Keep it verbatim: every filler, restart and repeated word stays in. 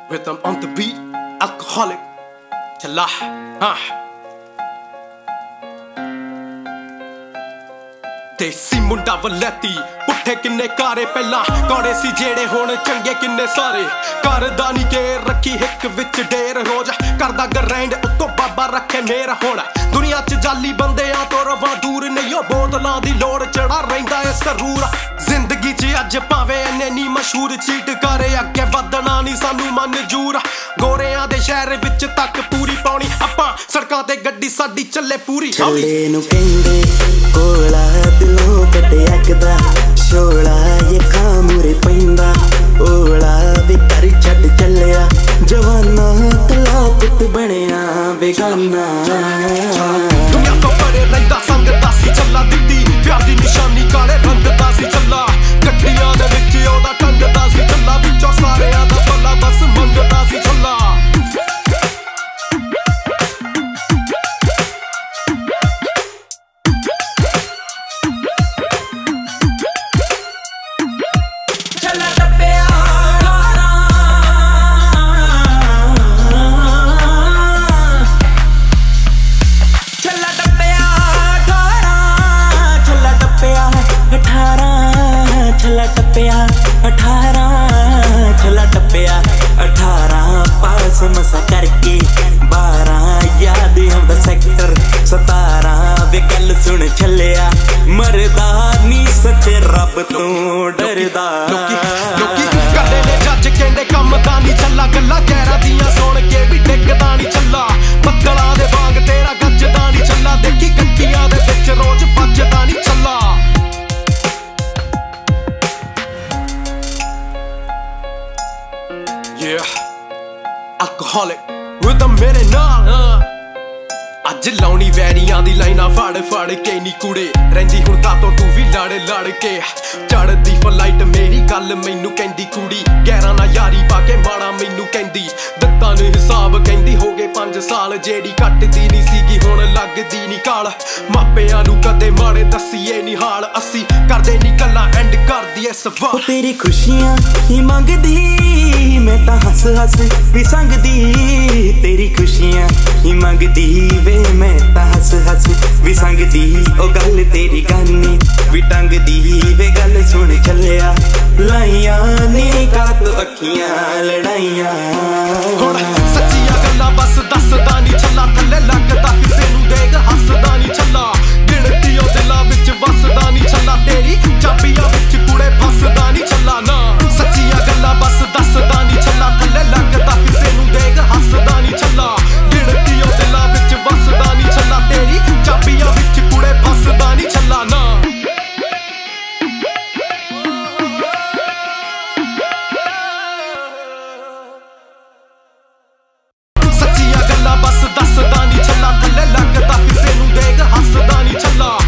Rhythm on the beat, alcoholic. Chala, huh? देसी मुंडा वलैती पुट्ठे किन्ने कारे पहला कौड़े सी जेड़े होने चंगे किन्ने सारे करदा नी के रखी हिक विच डेर हो जा करदा ग्रैंड उत्तो बाबा रखे मेरा होना दुनिया च जाली बंदियां तो रवां दूर नहीं हो बोतलां दी लोड़ चढ़ा रहिंदा ए सरूर जिंदगी च अज भावे इन्ने नी मशहूर चीट करे अगे वधना नी सानू मंजूर गोरियां दे शहर विच तक पूरी पाउणी आपां सड़कां ते गड्डी साडी चले पूरी चले नू कहंदे कोला दिलों कटे अकदा शोला ये खामूरे पैंदा ओला वे कर छड़ चलिया जवाना तला पुत बनिया बेगाना दुनिया तो परे रहिंदा संगदा सी चला दित्ती प्यार दी निशानी काले रंग दा सी चला गड्डियां दे विच ओदा टंगदा सी चला विचों सारेयां दा भला बस मंगदा सी चला अठारह छला टप्पिया अठारह पास मसा करके बारह याद आंदा सेक्टर सतारह वे गल सुन छलिया मरदा नी सच्चे रब तू डरदा लोकी करदे ने जज कहंदे कम दा नी चला गल्लां गैरा दियां सुन के भी टिकदा नी चला बदलां दे वांग तेरा गजदा नी चला देखी गड्डियां दे विच रोज भजदा नी चला Yeah, alcoholic rhythm मेरे नाल अज लाउनी वैरियां दी लाइनां फड़ फड़ के नी कुड़े रहिंदी हुण ता तो तू भी लड़ लड़ के चढ़दी फ्लाइट मेरी गल मैनू कहंदी कुड़ी गैरां ना यारी पा के माड़ा मैनू कहंदी दत्तां ने हिसाब कहंदी हो गए पांच साल जेड़ी कटदी नी सीगी हुण लगदी नी काल मापियां नू कदे माड़े दसीए नी हाल असी करदे नी गल्लां एंड करदी ऐ सवाल तेरी खुशियां ही मंगदी मैं ता हस हस भी संगदी तेरी खुशियां ही मंगदी वे मैं ता हस हस भी संगदी ओ गल तेरी गानी भी टंगदी वे गल सुन चलिया लाइयां नी कात अखियां लड़ाइयां हुण सच्चियां गल्लां बस दसदा नी चला थल्ले लगदा किसे नू देख हसदा नी चला गिणती ओ दिलां विच वसदा नी चला तेरी चाबियां विच कुड़े फसदा नी चला ना सच्चियां गल्लां बस दसदा नी चला थल्ले लगदा किसे नू देख हसदा नी चला गिणती ओ दिलां विच वसदा नी चला तेरी चाबियां विच कुड़े फसदा नी चला ना सच्चियां गल्लां बस दसदा नी चला थल्ले लगदा किसे नू देख हसदा नी चला